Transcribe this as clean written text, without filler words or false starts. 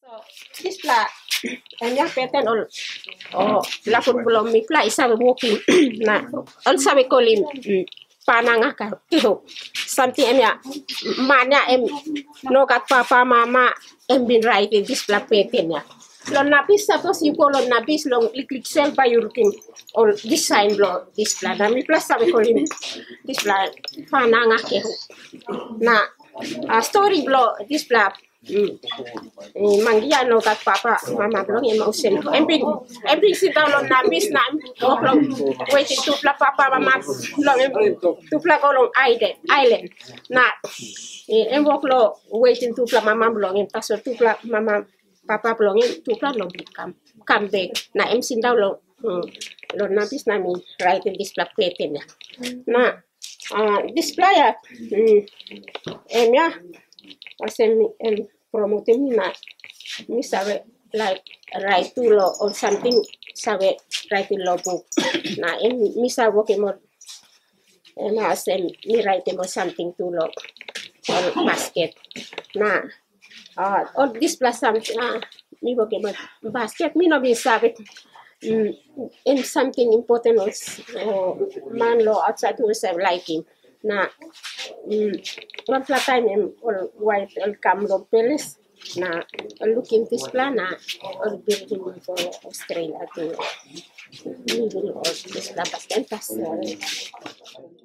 So this pla and ya peten all la pun belum mi pla isa walking na all sabe kolim pananga ka tiho something ya manya no kat papa mama bin writing this pla peten ya lo napis suppose you call on napis long click sel by looking all design lo this pla na mi pla sabe kolim this pla pananga ke na story blo this pla manggia no kat papa mama belum yang mau sel emping sit down on napis na belum waiting to pla papa mama belum to pla kolong island na walk lo waiting to pla mama belum pasal to pla mama papa belum to pla lo come back na sit down lo napis na mi right in this pla peten ya na display ya ya wasem promoting na mi sabe like write to law or something sabe write law book na mi sabe ke mo na sem mi write mo something to law or basket na all this plus something mi boke mo basket mi no bi sabe in something important or man law outside who say like him na one time all white all come lo peles na looking this plan na all building for Australia to living all this la bastante